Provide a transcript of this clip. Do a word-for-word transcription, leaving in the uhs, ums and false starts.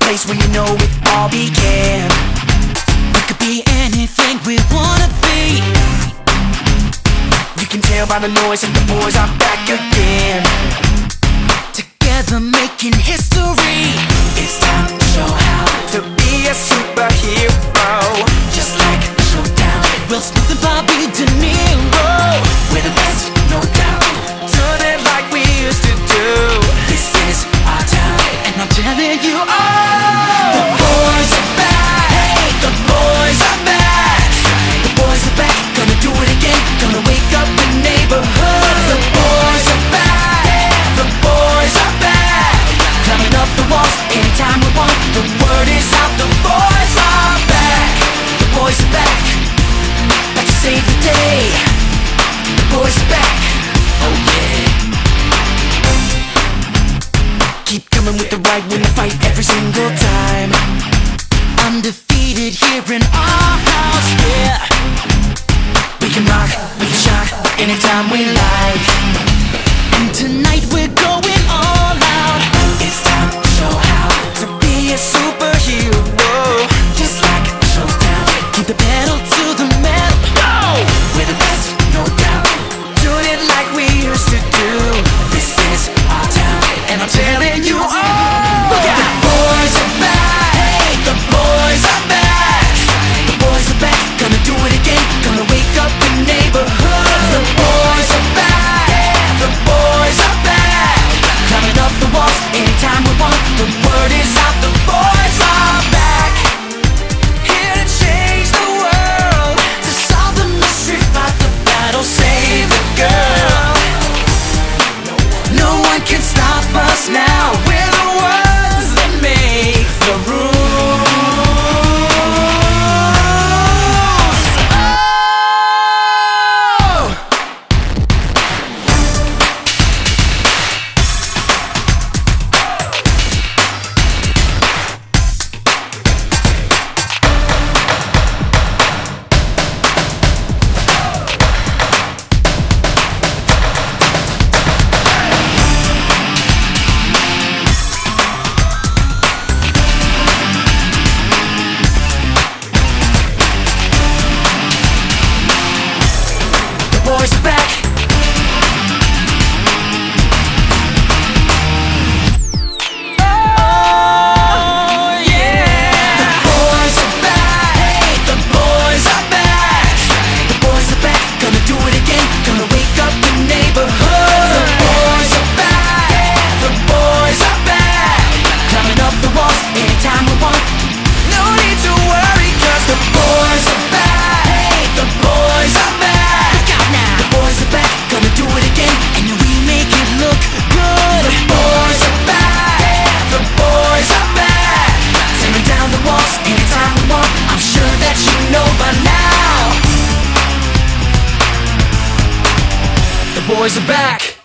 place where you know it all began. We could be anything we wanna be. You can tell by the noise that the boys are back again. Together making history. It's time to show how to be a superhero. Just like Showdown, Will Smith and Bobby De Niro. We're the best, no doubt. Doing it like we used to do. This is our town, and I'm telling you all, the boys are back. Hey, the boys are back. The boys are back, gonna do it again. Gonna wake up the neighborhood. The boys are back. The boys are back. Climbing up the walls anytime we want. The word is out, the boys are back. The boys are back, back to save the day. The boys are back, oh yeah. Keep coming with the right when they fight every single time. Undefeated here in our house, yeah. We can rock, we can shock, anytime we like. And tonight we're going all out. It's time to show how to be a superhero. Just like Showdown, keep the pedal to the metal. Go! We're the best, no doubt. Doing it like we used to do. This is our town, and I'm telling you all, the boys are back. Hey, the boys are back. The boys are back, gonna do it again. Gonna wake up the neighborhood. The boys are back. The boys are back. Climbing up the walls anytime we want. The word is out, the boys are back. Here to change the world, to solve the mystery, fight the battle, save the girl. No one can stop us now. We're the ones that make the rules. Boys are back. Oh yeah. The boys are back. Hey, the boys are back. The boys are back, gonna do it again. Gonna wake up the neighborhood. The boys are back. The boys are back. Climbing up the walls anytime we want. No need to worry, 'cause the boys are back. Hey, the boys are back. The boys are back, gonna do it again, and we make it look good. The boys are back, the boys are back. Tearing down the walls anytime we want. I'm sure that you know by now. The boys are back.